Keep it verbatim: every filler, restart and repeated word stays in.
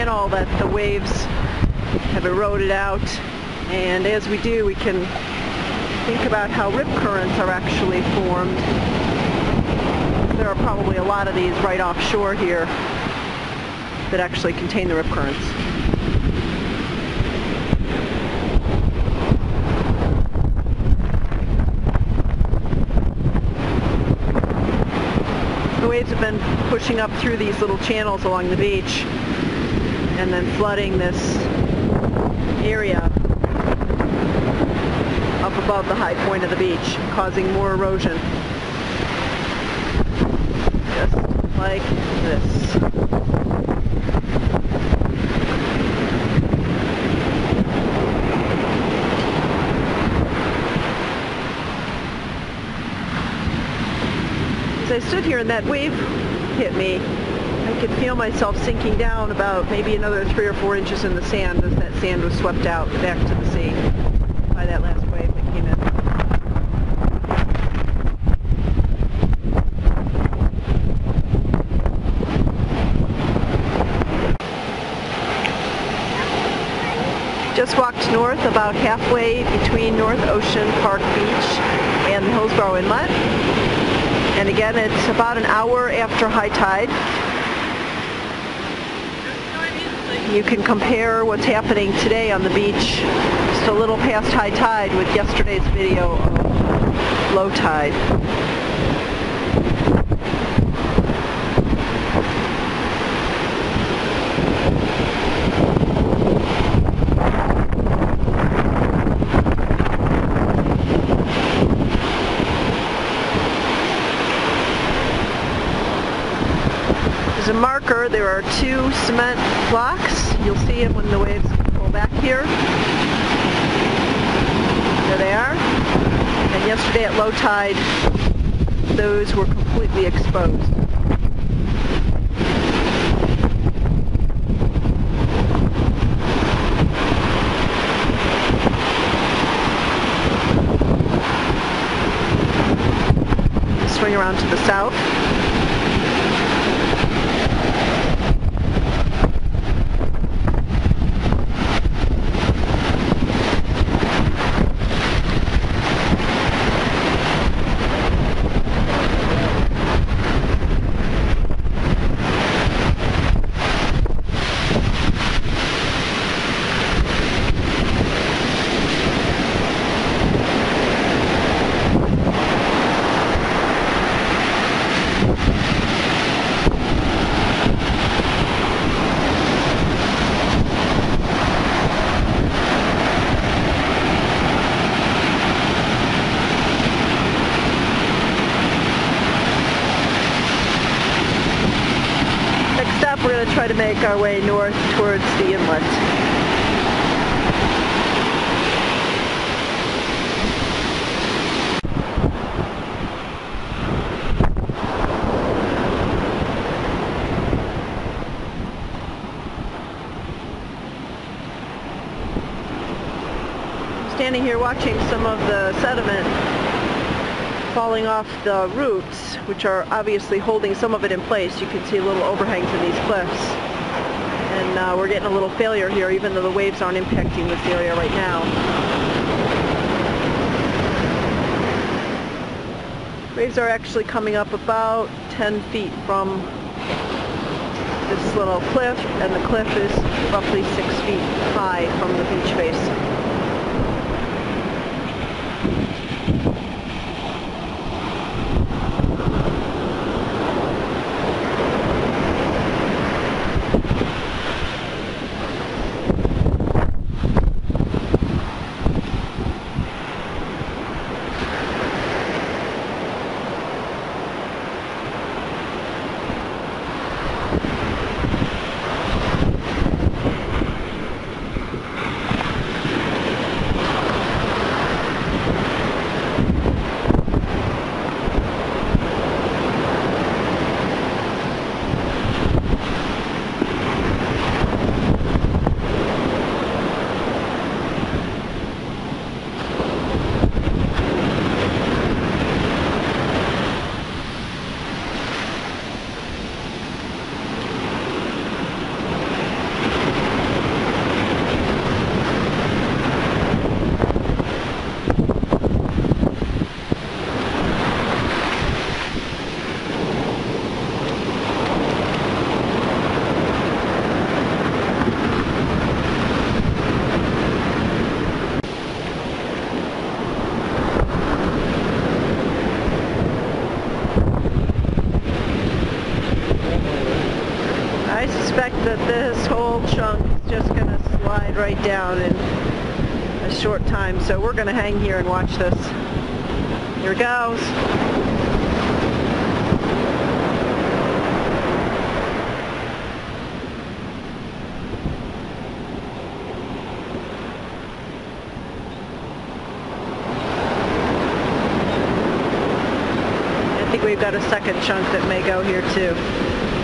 channel that the waves have eroded out, and as we do, we can think about how rip currents are actually formed. There are probably a lot of these right offshore here that actually contain the rip currents. The waves have been pushing up through these little channels along the beach and then flooding this area up above the high point of the beach, causing more erosion. Just like this. As I stood here and that wave hit me, I could feel myself sinking down about maybe another three or four inches in the sand as that sand was swept out back to the sea by that last wave that came in. Just walked north about halfway between North Ocean Park Beach and the Hillsboro Inlet. And again, it's about an hour after high tide. You can compare what's happening today on the beach just a little past high tide with yesterday's video of low tide. As a marker, there are two cement blocks. You'll see them when the waves pull back here. There they are. And yesterday at low tide, those were completely exposed. Swing around to the south. We're going to try to make our way north towards the inlet. I'm standing here watching some of the sediment falling off the roots, which are obviously holding some of it in place. You can see little overhangs in these cliffs. And uh, we're getting a little failure here, even though the waves aren't impacting this area right now. Waves are actually coming up about ten feet from this little cliff, and the cliff is roughly six feet high from the beach face. right down in a short time. So we're going to hang here and watch this. Here it goes. I think we've got a second chunk that may go here too.